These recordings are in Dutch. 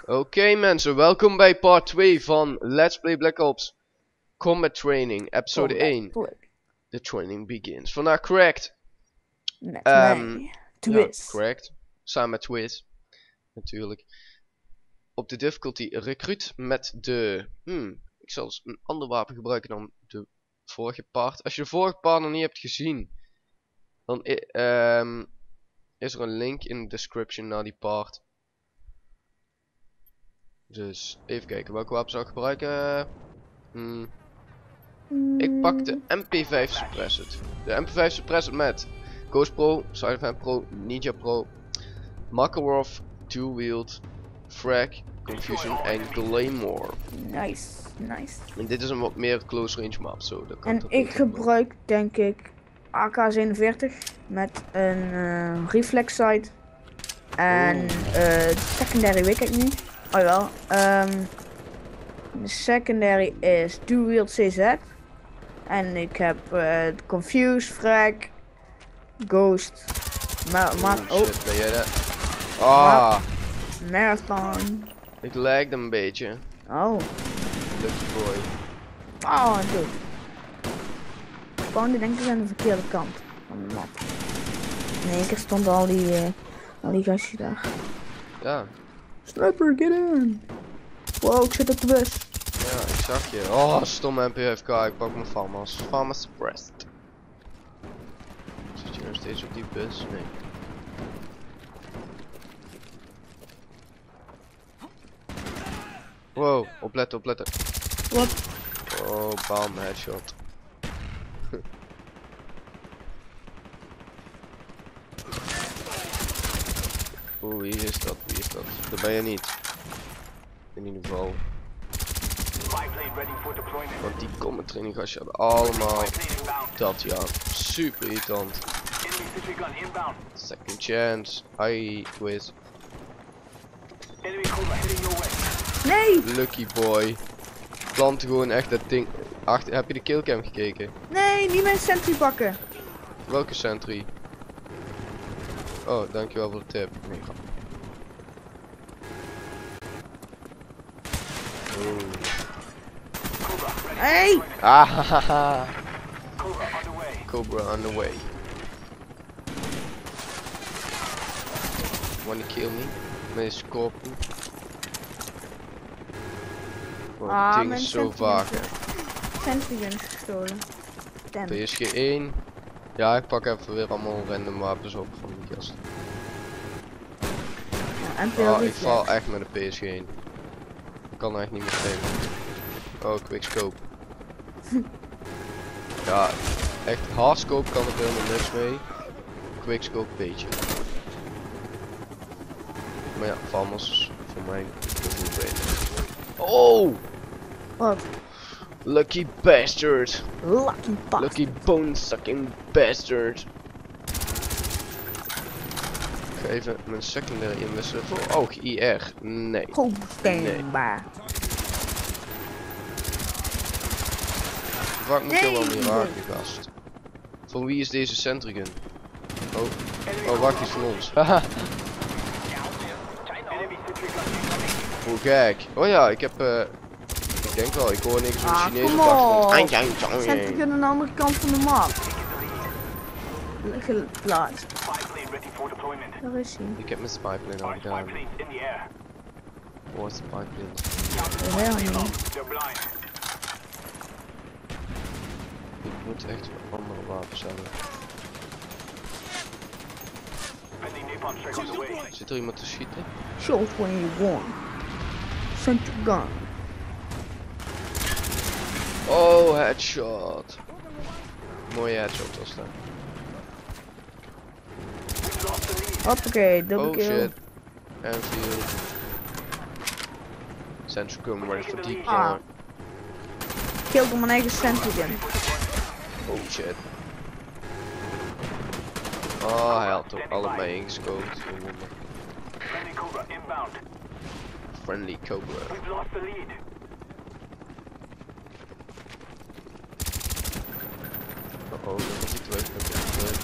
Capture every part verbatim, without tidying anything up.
Oké okay, mensen, welkom bij part twee van Let's Play Black Ops Combat Training, episode Combat één. Play. The training begins. Vandaag Cracked. Met Um, mij, Twist. Ja, Cracked. Samen met Twist. Natuurlijk. Op de difficulty recruit met de... Hmm, ik zal eens een ander wapen gebruiken dan de vorige part. Als je de vorige part nog niet hebt gezien, dan um, is er een link in de description naar die part. Dus even kijken, welke wapen zou ik gebruiken? Hmm. Mm. Ik pak de M P vijf Suppressed. De M P vijf Suppressed met Ghost Pro, Side Pro, Ninja Pro, Makarov, Dual Wield, Frag, Confusion en Claymore. Nice, nice. En dit is een wat meer close range map. Zo, dat kan en ik gebruik denk ik A K zevenenveertig met een uh, reflex sight. En uh, secondary weet ik niet. Oh wel. Um, de secondary is Dual Wield C Z. En ik heb uh, Confuse, Frag, Ghost. Ma ma oh, oh. shit, ben jij dat? Ah! Marathon. Ik lagde een beetje. Oh. Lucky boy. Oh, dude. Gewoon die denk ik aan de verkeerde kant van de map. In één keer stonden al die, uh, al die gastjes daar. Ja. Sniper, get in! Wow, ik zit op de bus. Ja, ik zag je. Oh, stomme M P vijf K. Ik pak mijn Farmers. Farmers Suppressed. Zit je nog steeds op die bus? Nee. Wow, opletten, opletten. Wat? Oh, bam, headshot. Oeh, wie is dat? Wie is dat? Dat ben je niet. In ieder geval. Want die combat training gastjes hebben allemaal dat, ja. Super irritant. Second chance. Hi, Quiz. Nee! Lucky boy. Plant gewoon echt dat ding. Achter, heb je de killcam gekeken? Nee, niet mijn sentry pakken. Welke sentry? Oh, dankjewel voor de tip. Nee, grap. Oh. Hey! Ah, haha. Cobra on the way. Wanna kill me? Met scorpion. Wow, Ah, het ding mijn is zo sentry vaag. Sentry gun is gestolen. Damn. P S G één. Ja, ik pak even weer allemaal random wapens op van die gasten. Ja, en Oh, ik val echt met een P S G één. Ik kan er echt niet meer tegen. Oh, quickscope. Ja, echt hardscope kan er helemaal niks mee. Quickscope beetje. Maar ja, Farmers voor mij is niet beter. Oh! Wat? Lucky bastard! Lucky bastard. Lucky bone sucking bastard! Ik ga even mijn secondary inwisselen voor oog I R. Nee. Goed standbaar. Vaak moet je wel Nee. meer raken, gast. Van wie is deze sentry gun? Oh, oh wacht, die is van ons. Haha. Hoe gek. Oh ja, ik heb uh, ik denk wel, ik hoor niks van Ah, Chinees kom op de achtergrond. op. Sentry gun aan de andere kant van de map. Geplaatst. Daar is hij. Ik heb mijn spyplane al gedaan. Waar is de spyplane? Heel niet. Ik moet echt andere wapens hebben. Zit er iemand te schieten? Show eenentwintig. Sentry gun. Oh, headshot. Mooie headshot was dat. Hoppakee, double Oh kill. shit. Enfield. Central gun ready for deep Ah. down. Kill door mijn eigen sentry gun. Oh shit. Oh, hij had toch allebei ingescoped. Friendly Cobra. Oh oh, dat is niet terug. Dat is niet terug.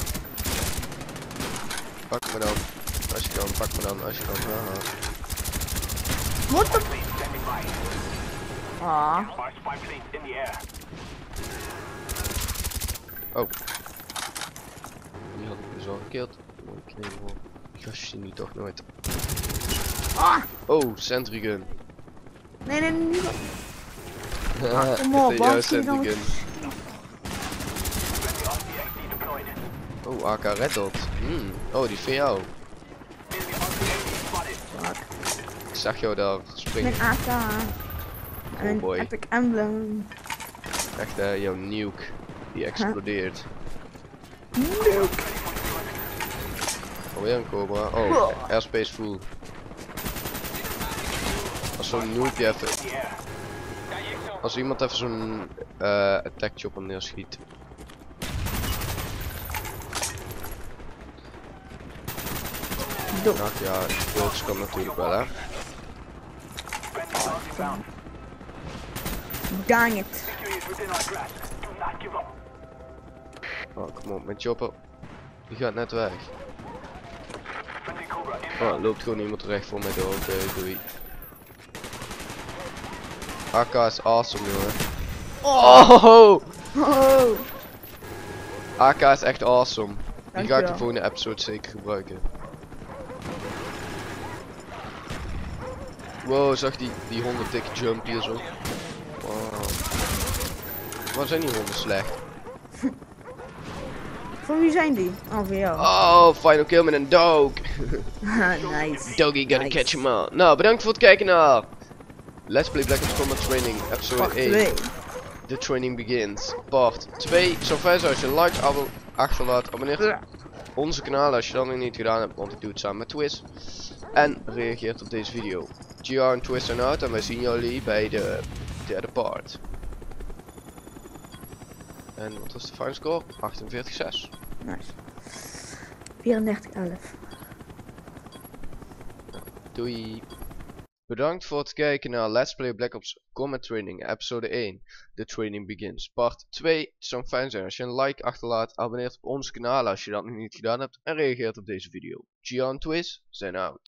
Pak me dan. Als je kan, pak me dan. Als je kan. Haha. What the? Ah. Oh. Die had ik dus al gekeerd. Ik neem wel. Gastjes zien die toch nooit. Ah. Oh, sentry gun. Nee, nee, nee. Ah, kom op, jouw wat zie je dan? sentry gun. Oh, A K Red Dot. Hmm. Oh, die is voor jou. Fuck. Ik zag jou daar springen. Mijn A K. En een boy. epic emblem. Echt hè, jouw nuke. Die explodeert. Nuke. Alweer een cobra. Oh, airspace full. Als zo'n noobje even... Als iemand even zo'n uh, attack chopper neerschiet. Doe. Ach ja, dood's kan natuurlijk wel hè. Dang it. Oh, kom op, mijn chopper. Die gaat net weg. Oh, loopt gewoon iemand recht voor mij door. Oké, okay, doei. A K is awesome, jongen. Oh! Oh. A K is echt awesome. Die ga ik de Dankjewel. volgende episode zeker gebruiken. Wow, zag die, die honden dikke jump hier zo. Wow. Waar zijn die honden slecht? Voor wie zijn die? Oh, voor jou. Oh, final kill met een dog. Nice. Doggy gotta Nice. catch him all. Nou, bedankt voor het kijken naar Let's Play Black Ops Combat Training, episode Part één. twee. The Training Begins, part twee. Zo fijn zou als je een like, abo achterlaat, abonneert op onze kanaal als je dat nog niet gedaan hebt, want ik doe het samen met Twist. En reageert op deze video. G R en Twist zijn uit en wij zien jullie bij de derde part. En wat was de final score? achtenveertig zes. Nice. vierendertig elf. Doei. Bedankt voor het kijken naar Let's Play Black Ops Combat Training, episode één. The Training Begins, part twee. Het zou fijn zijn als je een like achterlaat, abonneert op ons kanaal als je dat nog niet gedaan hebt en reageert op deze video. G R en Twist zijn out.